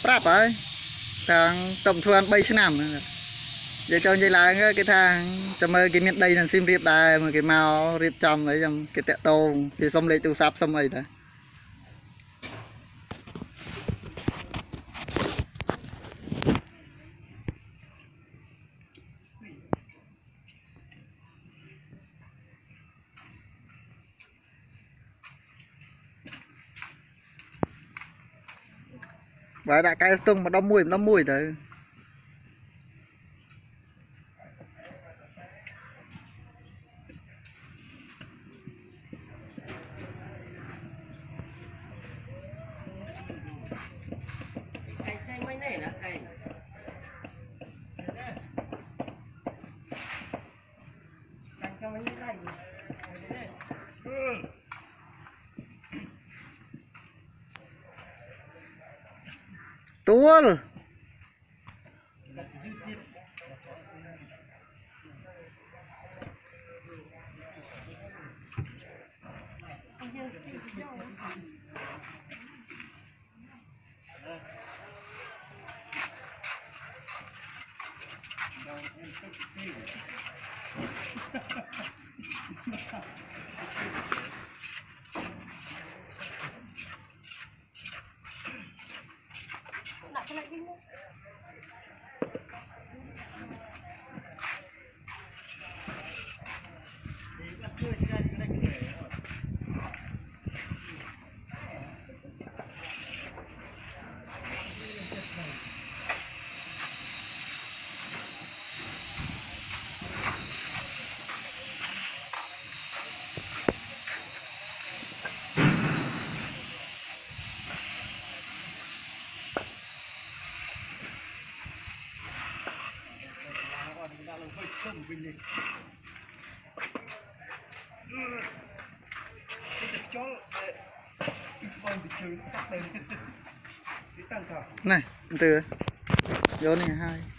prap ấy thằng tổng thuần 7 năm vậy cho như là cái thằng cho mơ cái miền đây là sim riệp đài mà cái màu riệp chồng ấy trong cái tẹt tô thì xong lấy từ sáp xong ấy đấy và đã cái tung mà nó mùi thôi tuôn này từ vô này hai